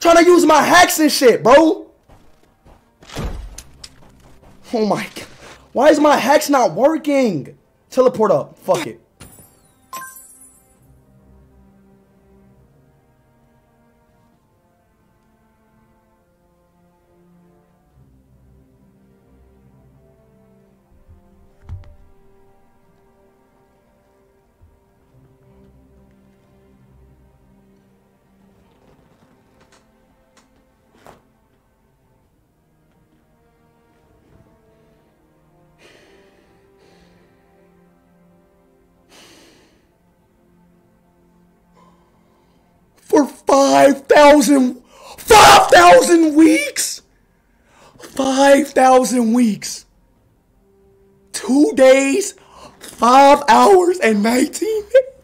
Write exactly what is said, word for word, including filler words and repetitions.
Trying to use my hacks and shit, bro. Oh my god. Why is my hacks not working? Teleport up. Fuck it. For five thousand, five thousand weeks? five thousand weeks. Two days, five hours, and nineteen minutes.